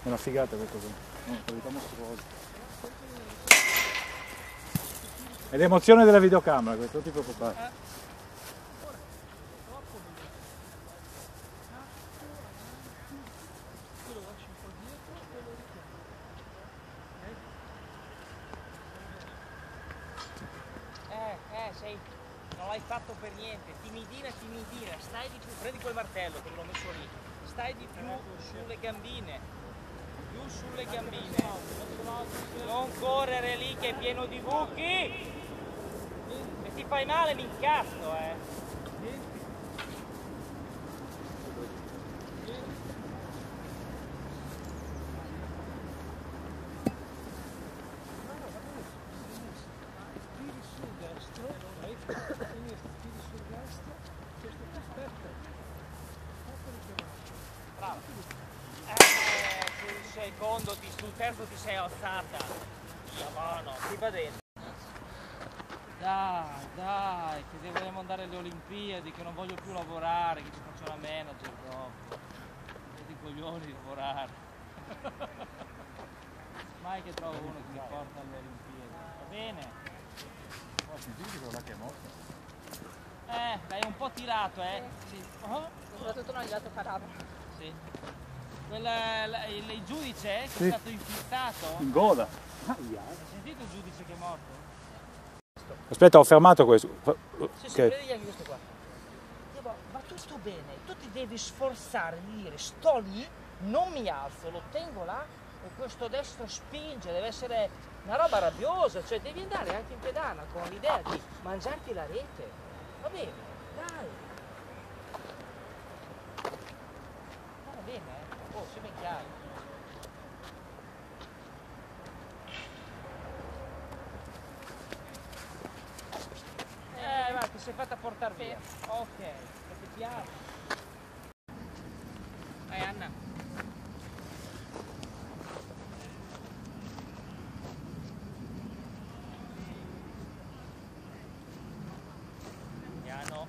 È una figata questa cosa. Una qualità mostruosa. È l'emozione della videocamera, questo non ti preoccupare. Sei, non l'hai fatto per niente, timidina, stai di più, prendi quel martello che l'ho messo lì, stai di più sulle gambine, non correre lì che è pieno di buchi, se ti fai male mi incazzo, Bravo. Sul secondo, sul terzo ti sei alzata. No, ti va dentro. Dai, che vogliamo andare alle Olimpiadi, che non voglio più lavorare, che ci faccio la manager dopo. Vedi i coglioni di lavorare. Mai che trovo uno che mi porta alle Olimpiadi. Va bene? Oh, sentite quello là che è morto. L'hai un po' tirato, Sì. Soprattutto non gli dato parata. Sì. Il giudice che è stato infilzato. In gola. Hai sentito il giudice che è morto? Aspetta, ho fermato questo. Sì, vedi anche questo qua. Va tutto bene, tu ti devi sforzare di dire sto lì, non mi alzo, lo tengo là e questo destro spinge, deve essere una roba rabbiosa, cioè devi andare anche in pedana con l'idea di mangiarti la rete. Va bene, dai. Va bene, Oh, sei ben chiaro. Ma ti sei fatta portare via. Ok, è chiaro. Vai Anna. Piano.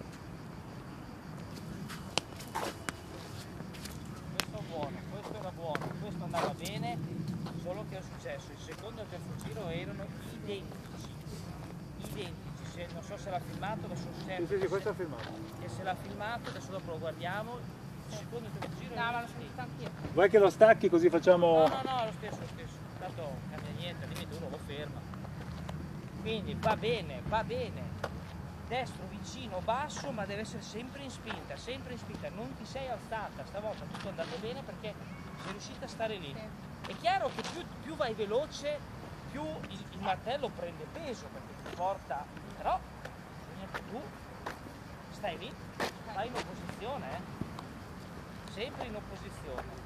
Questo è buono, questo era buono, questo andava bene, solo che è successo, il secondo e il terzo giro erano identici. Non so se l'ha filmato, adesso certo. Sì, questo è filmato. Che se l'ha filmato, adesso dopo lo guardiamo. Il secondo e il terzo giro. No, ma lo sentito anch'io. Vuoi che lo stacchi così facciamo. No, lo stesso. Tanto non cambia niente, al limite uno lo ferma. Quindi va bene. Destro, vicino, basso, ma deve essere sempre in spinta. Non ti sei alzata, stavolta tutto è andato bene perché sei riuscita a stare lì. Sì. È chiaro che più vai veloce, più il martello prende peso perché ti porta, però tu stai lì, vai in opposizione, sempre in opposizione.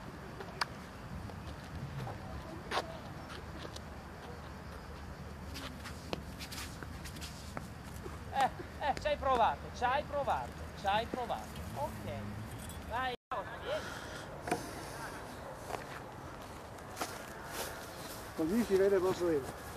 Ci hai provato. Ok, vai, vieni. Così si vede il vostro